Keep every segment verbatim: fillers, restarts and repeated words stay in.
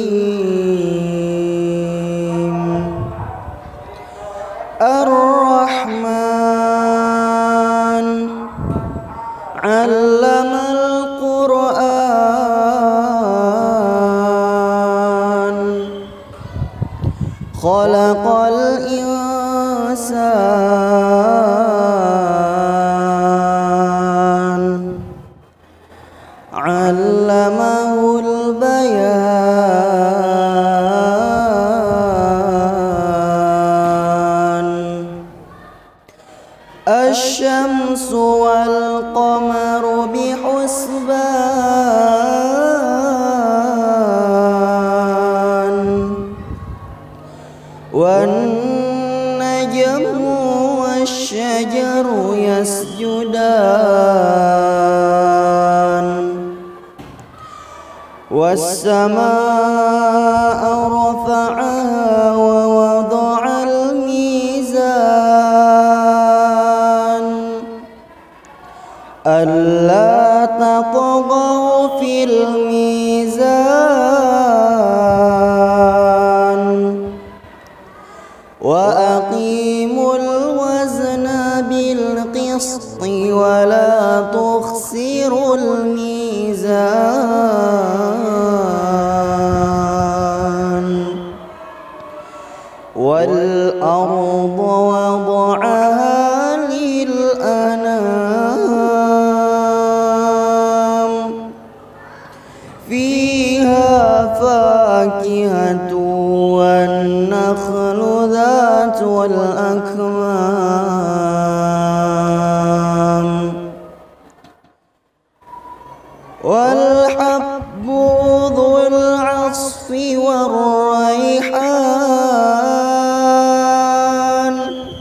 الرحمن علم القرآن خلق الإنسان علمه البيان الشمس والقمر بحسبان والنجم والشجر يسجدان والسماء رفعها ووضع الميزان ألا تطغوا في الميزان وأقيموا الوزن بالقسط ولا تخسروا الميزان والأرض وضعها للأنام فيها فاكهة والنخل ذات الأكمام والحب ذو العصف والريحان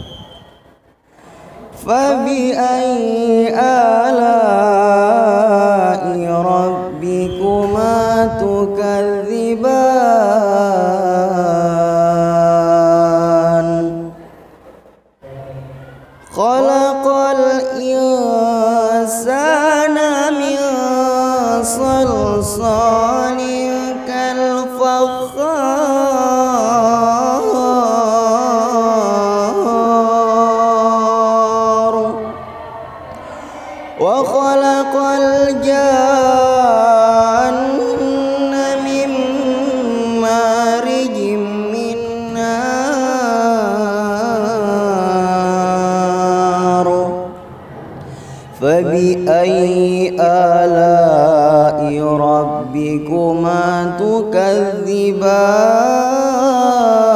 فبأي آلاء ربكما تكذبان خلق الإنسان من صلصال كالفخار وخلق الجان من مارج من نار فبأي آلاء ربكما تكذبان